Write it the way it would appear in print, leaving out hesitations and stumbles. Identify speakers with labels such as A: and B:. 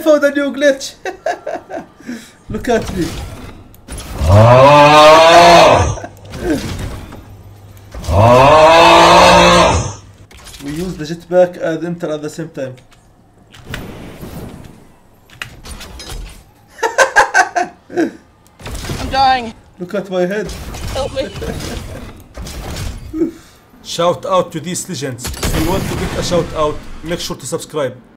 A: found a new glitch. Look at me. We use the jetpack and enter at the same time.
B: I'm dying.
A: Look at my head.
B: Help me.
A: Shout out to these legends. If you want to get a shout out, make sure to subscribe.